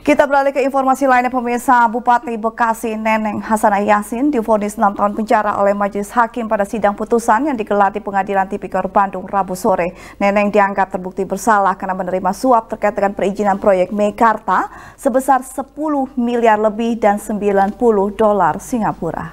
Kita beralih ke informasi lainnya, pemirsa. Bupati Bekasi Neneng Hasanah Yassin divonis 6 tahun penjara oleh Majelis Hakim pada sidang putusan yang digelar di Pengadilan Tipikor Bandung Rabu sore. Neneng dianggap terbukti bersalah karena menerima suap terkait dengan perizinan proyek Meikarta sebesar 10 miliar lebih dan 90 dolar Singapura.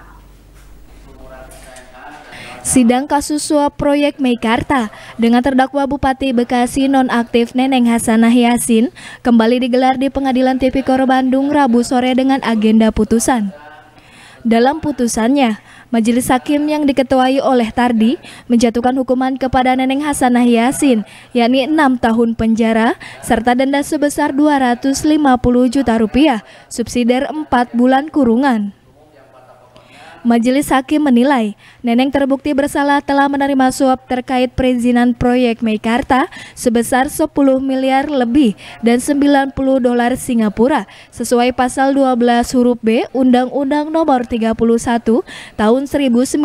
Sidang kasus suap proyek Meikarta dengan terdakwa Bupati Bekasi nonaktif Neneng Hasanah Yassin kembali digelar di Pengadilan Tipikor Bandung Rabu sore dengan agenda putusan. Dalam putusannya, Majelis Hakim yang diketuai oleh Tardi menjatuhkan hukuman kepada Neneng Hasanah Yassin, yakni 6 tahun penjara serta denda sebesar 250 juta rupiah, subsidiar 4 bulan kurungan. Majelis Hakim menilai Neneng terbukti bersalah telah menerima suap terkait perizinan proyek Meikarta sebesar 10 miliar lebih dan 90 dolar Singapura sesuai pasal 12 huruf B Undang-Undang Nomor 31 Tahun 1999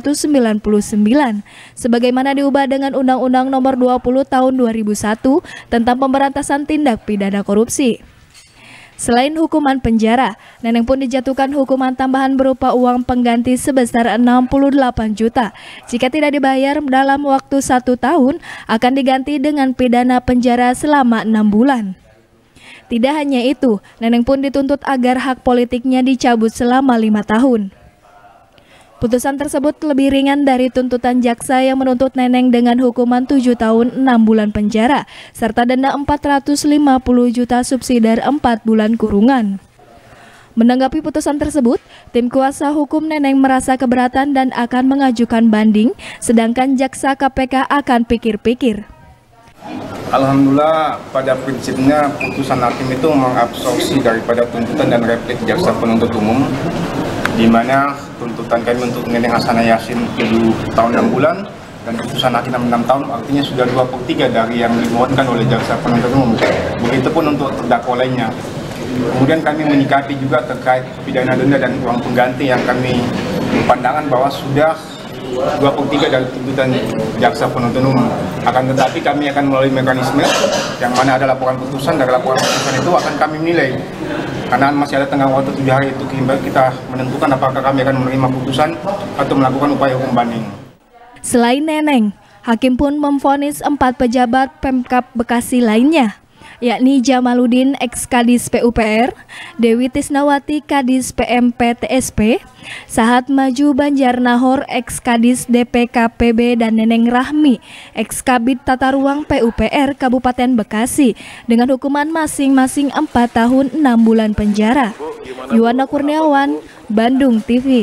sebagaimana diubah dengan Undang-Undang Nomor 20 Tahun 2001 tentang pemberantasan tindak pidana korupsi. Selain hukuman penjara, Neneng pun dijatuhkan hukuman tambahan berupa uang pengganti sebesar 68 juta. Jika tidak dibayar dalam waktu 1 tahun, akan diganti dengan pidana penjara selama 6 bulan. Tidak hanya itu, Neneng pun dituntut agar hak politiknya dicabut selama 5 tahun. Putusan tersebut lebih ringan dari tuntutan jaksa yang menuntut Neneng dengan hukuman 7 tahun 6 bulan penjara serta denda 450 juta subsidiar 4 bulan kurungan. Menanggapi putusan tersebut, tim kuasa hukum Neneng merasa keberatan dan akan mengajukan banding, sedangkan jaksa KPK akan pikir-pikir. Alhamdulillah, pada prinsipnya putusan hakim itu mengabsorpsi daripada tuntutan dan replik jaksa penuntut umum, di mana tuntutan kami untuk Neneng Hasanah Yassin 7 tahun 6 bulan dan putusan hakim 6 tahun, artinya sudah 2/3 dari yang dimohonkan oleh jaksa penuntut umum. Begitupun untuk terdakwa lainnya. Kemudian kami menyikapi juga terkait pidana denda dan uang pengganti yang kami pandangan bahwa sudah 2/3 dari tuntutan jaksa penuntut umum. Akan tetapi kami akan melalui mekanisme yang mana ada laporan putusan. Dari laporan putusan itu akan kami menilai, karena masih ada tenggang waktu 7 hari itu kita menentukan apakah kami akan menerima putusan atau melakukan upaya hukum banding. Selain Neneng, hakim pun memvonis 4 pejabat Pemkab Bekasi lainnya, yakni Jamaluddin ex-Kadis PUPR, Dewi Tisnawati Kadis PMP TSP, Sahat Maju Banjarnahor ex-Kadis DPKPB dan Neneng Rahmi ex-Kabid Tata Ruang PUPR Kabupaten Bekasi dengan hukuman masing-masing 4 tahun 6 bulan penjara. Yuwana Kurniawan, Bandung TV.